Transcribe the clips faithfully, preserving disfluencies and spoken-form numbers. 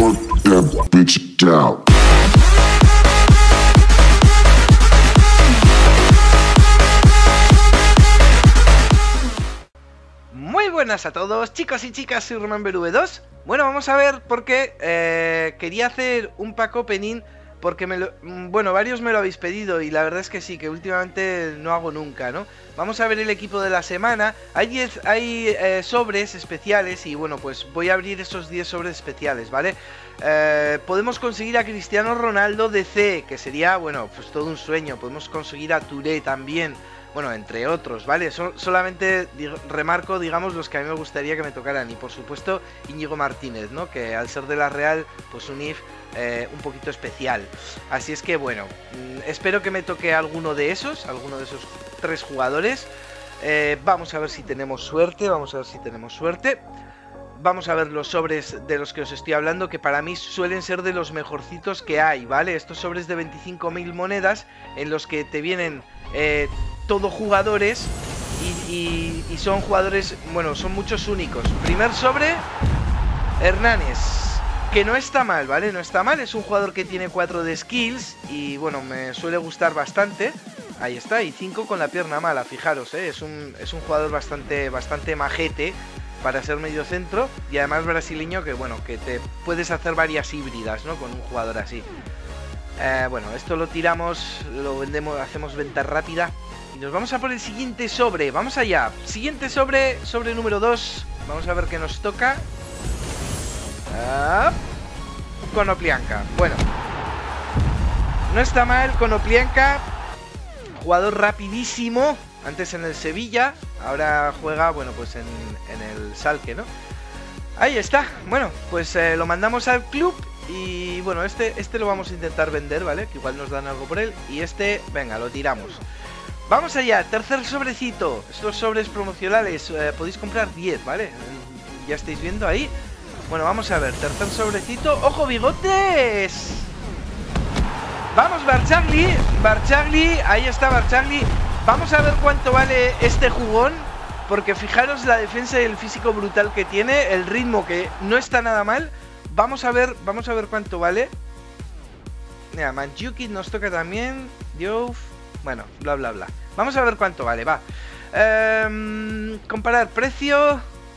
Fuck that bitch out. Muy buenas a todos, chicos y chicas, soy Roman B V dos. Bueno, vamos a ver porque eh, quería hacer un pack opening porque me lo, bueno, varios me lo habéis pedido y la verdad es que sí, que últimamente no hago nunca, ¿no? Vamos a ver el equipo de la semana. Hay diez, hay eh, sobres especiales y bueno, pues voy a abrir esos diez sobres especiales, ¿vale? Eh, podemos conseguir a Cristiano Ronaldo D C, que sería, bueno, pues todo un sueño. Podemos conseguir a Touré también. Bueno, entre otros, ¿vale? So solamente dig remarco, digamos, los que a mí me gustaría que me tocaran. Y por supuesto, Íñigo Martínez, ¿no? Que al ser de la Real, pues un I F eh, un poquito especial. Así es que, bueno, mmm, espero que me toque alguno de esos, alguno de esos tres jugadores. Eh, vamos a ver si tenemos suerte, vamos a ver si tenemos suerte. Vamos a ver los sobres de los que os estoy hablando, que para mí suelen ser de los mejorcitos que hay, ¿vale? Estos sobres de veinticinco mil monedas en los que te vienen eh, todo jugadores y, y, y son jugadores, bueno, son muchos únicos. Primer sobre, Hernández, que no está mal, ¿vale? No está mal, es un jugador que tiene cuatro de skills y, bueno, me suele gustar bastante. Ahí está, y cinco con la pierna mala, fijaros, ¿eh? Es un, es un jugador bastante, bastante majete para ser medio centro y además brasileño, que bueno, que te puedes hacer varias híbridas, ¿no? Con un jugador así. Eh, bueno, esto lo tiramos, lo vendemos, hacemos venta rápida y nos vamos a por el siguiente sobre. Vamos allá. Siguiente sobre, sobre número dos. Vamos a ver qué nos toca. Ah, Konoplyanka. Bueno, no está mal Konoplyanka. Jugador rapidísimo. Antes en el Sevilla, ahora juega, bueno, pues en, en el Schalke, ¿no? Ahí está. Bueno, pues eh, lo mandamos al club y, bueno, este, este lo vamos a intentar vender, ¿vale? Que igual nos dan algo por él. Y este, venga, lo tiramos. Vamos allá, tercer sobrecito. Estos sobres promocionales, eh, podéis comprar diez, ¿vale? Ya estáis viendo ahí. Bueno, vamos a ver, tercer sobrecito. ¡Ojo, bigotes! Vamos, Barchagli, Barchagli, ahí está Barchagli. Vamos a ver cuánto vale este jugón, porque fijaros la defensa y el físico brutal que tiene, el ritmo que no está nada mal. Vamos a ver, vamos a ver cuánto vale. Mira, Mandzukic nos toca también, Diouf, bueno, bla bla bla. Vamos a ver cuánto vale, va. Um, comparar precio.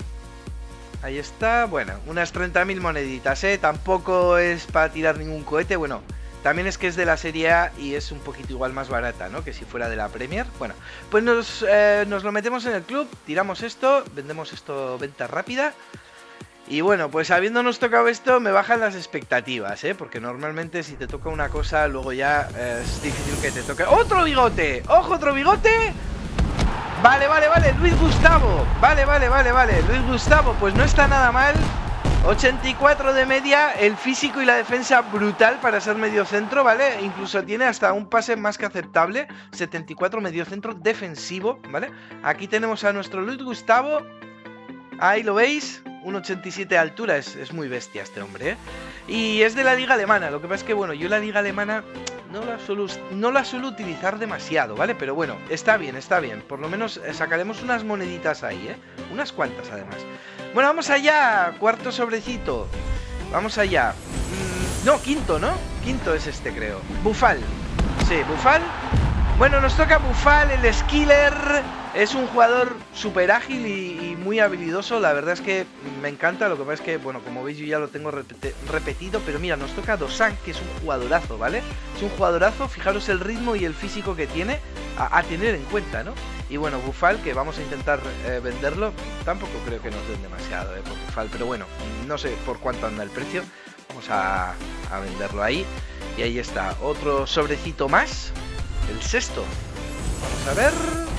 Ahí está, bueno, unas treinta mil moneditas, ¿eh? Tampoco es para tirar ningún cohete, bueno. También es que es de la Serie A y es un poquito igual más barata, ¿no? Que si fuera de la Premier. Bueno, pues nos, eh, nos lo metemos en el club, tiramos esto, vendemos esto venta rápida. Y bueno, pues habiéndonos tocado esto, me bajan las expectativas, ¿eh? Porque normalmente si te toca una cosa, luego ya eh, es difícil que te toque. ¡Otro bigote! ¡Ojo, otro bigote! Vale, vale, vale, Luis Gustavo. Vale, vale, vale, vale, Luis Gustavo, pues no está nada mal. ochenta y cuatro de media, el físico y la defensa brutal para ser medio centro, ¿vale? Incluso tiene hasta un pase más que aceptable, setenta y cuatro medio centro defensivo, ¿vale? Aquí tenemos a nuestro Luis Gustavo, ahí lo veis, un ochenta y siete de altura, es, es muy bestia este hombre, ¿eh? Y es de la liga alemana, lo que pasa es que, bueno, yo la liga alemana no la suelo, no la suelo utilizar demasiado, ¿vale? Pero bueno, está bien, está bien, por lo menos sacaremos unas moneditas ahí, ¿eh? Unas cuantas además. Bueno, vamos allá, cuarto sobrecito. Vamos allá. Mm, no, quinto, ¿no? Quinto es este, creo. Buffal. Sí, Buffal. Bueno, nos toca Buffal, el skiller. Es un jugador súper ágil y, y muy habilidoso. La verdad es que me encanta. Lo que pasa es que, bueno, como veis yo ya lo tengo repeti repetido. Pero mira, nos toca Dosan, que es un jugadorazo, ¿vale? Es un jugadorazo. Fijaros el ritmo y el físico que tiene a, a tener en cuenta, ¿no? Y bueno, Buffal, que vamos a intentar eh, venderlo. Tampoco creo que nos den demasiado, eh, por Buffal. Pero bueno, no sé por cuánto anda el precio. Vamos a, a venderlo ahí. Y ahí está, otro sobrecito más. El sexto. Vamos a ver.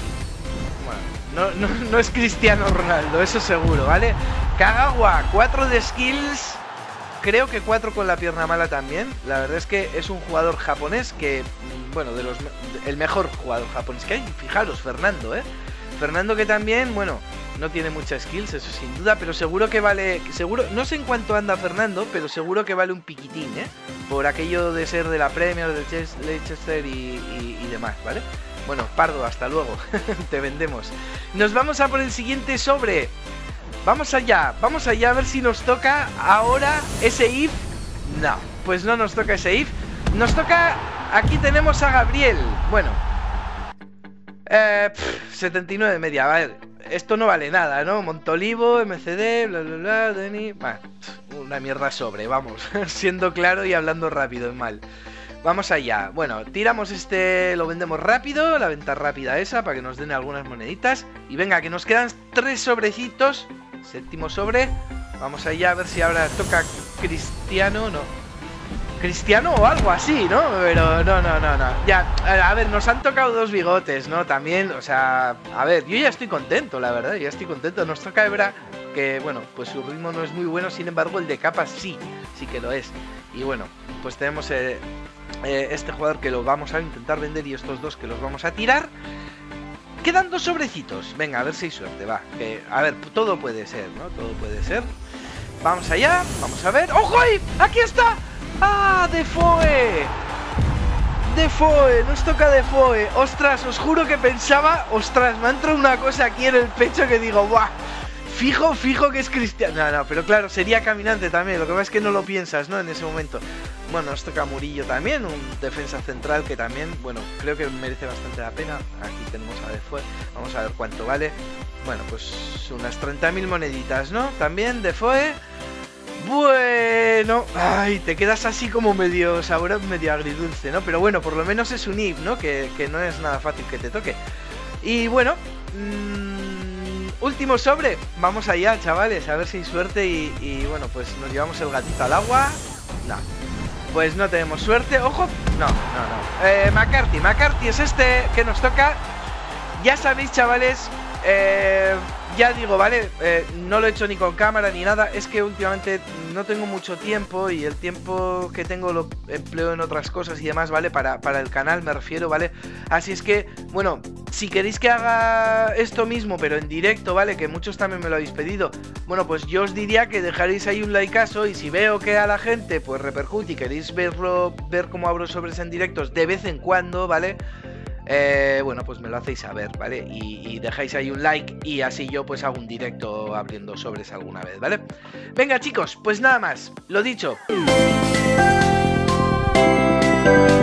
Bueno, no, no, no es Cristiano Ronaldo, eso seguro, ¿vale? Kagawa, cuatro de skills. Creo que cuatro con la pierna mala también. La verdad es que es un jugador japonés que, bueno, de los el mejor jugador japonés que hay. Fijaros, Fernando, ¿eh? Fernando que también, bueno, no tiene muchas skills, eso sin duda, pero seguro que vale, seguro, no sé en cuánto anda Fernando, pero seguro que vale un piquitín, ¿eh? Por aquello de ser de la Premier, del Leicester y, y, y demás, ¿vale? Bueno, Pardo, hasta luego, te vendemos. Nos vamos a por el siguiente sobre. Vamos allá, vamos allá a ver si nos toca ahora ese I F No, pues no nos toca ese if. Nos toca... Aquí tenemos a Gabriel. Bueno. Eh, pff, setenta y nueve de media, vale. Esto no vale nada, ¿no? Montolivo, M C D, bla, bla, bla, Deni... Bah, una mierda sobre, vamos. Siendo claro y hablando rápido y mal. Vamos allá. Bueno, tiramos este... Lo vendemos rápido, la venta rápida esa, para que nos den algunas moneditas. Y venga, que nos quedan tres sobrecitos. Séptimo sobre. Vamos allá a ver si ahora toca Cristiano, no. Cristiano o algo así, ¿no? Pero no, no, no, no. Ya, a ver, nos han tocado dos bigotes, ¿no? También, o sea, a ver, yo ya estoy contento, la verdad, ya estoy contento. Nos toca Ebra, que bueno, pues su ritmo no es muy bueno, sin embargo el de capas sí, sí que lo es. Y bueno, pues tenemos eh, eh, este jugador que lo vamos a intentar vender y estos dos que los vamos a tirar. Quedan dos sobrecitos, venga, a ver si hay suerte, va. Que, a ver, todo puede ser, ¿no? Todo puede ser. Vamos allá, vamos a ver. ¡Ojo ahí! ¡Aquí está! ¡Ah! ¡Defoe! ¡Defoe! Nos toca Defoe. ¡Ostras! Os juro que pensaba... ¡Ostras! Me ha entrado una cosa aquí en el pecho que digo... ¡Buah! Fijo, fijo que es Cristiano. No, no, pero claro, sería Caminante también. Lo que pasa es que no lo piensas, ¿no? En ese momento. Bueno, nos toca Murillo también. Un defensa central que también... Bueno, creo que merece bastante la pena. Aquí tenemos a Defoe. Vamos a ver cuánto vale. Bueno, pues unas treinta mil moneditas, ¿no? También Defoe... Bueno, ay, te quedas así como medio sabor, medio agridulce, ¿no? Pero bueno, por lo menos es un I F, ¿no? Que, que no es nada fácil que te toque. Y bueno, mmm, último sobre. Vamos allá, chavales, a ver si hay suerte y, y bueno, pues nos llevamos el gatito al agua. No, pues no tenemos suerte. Ojo, no, no, no. Eh, McCarthy, McCarthy es este que nos toca. Ya sabéis, chavales, eh... ya digo, ¿vale? Eh, no lo he hecho ni con cámara ni nada. Es que últimamente no tengo mucho tiempo y el tiempo que tengo lo empleo en otras cosas y demás, ¿vale? Para, para el canal me refiero, ¿vale? Así es que, bueno, si queréis que haga esto mismo, pero en directo, ¿vale? Que muchos también me lo habéis pedido. Bueno, pues yo os diría que dejaréis ahí un likeazo y si veo que a la gente pues repercute y queréis verlo, ver cómo abro sobres en directos de vez en cuando, ¿vale? Eh, bueno, pues me lo hacéis saber, ¿vale? Y, y dejáis ahí un like y así yo pues hago un directo abriendo sobres alguna vez, ¿vale? Venga, chicos, pues nada más, lo dicho.